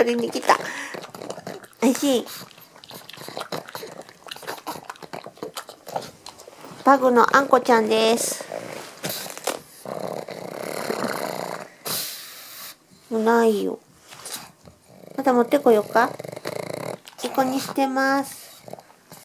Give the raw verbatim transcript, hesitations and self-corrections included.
取りに来た。おいしい。パグのあんこちゃんです。もうないよ。また持ってこようか。いい子にしてます。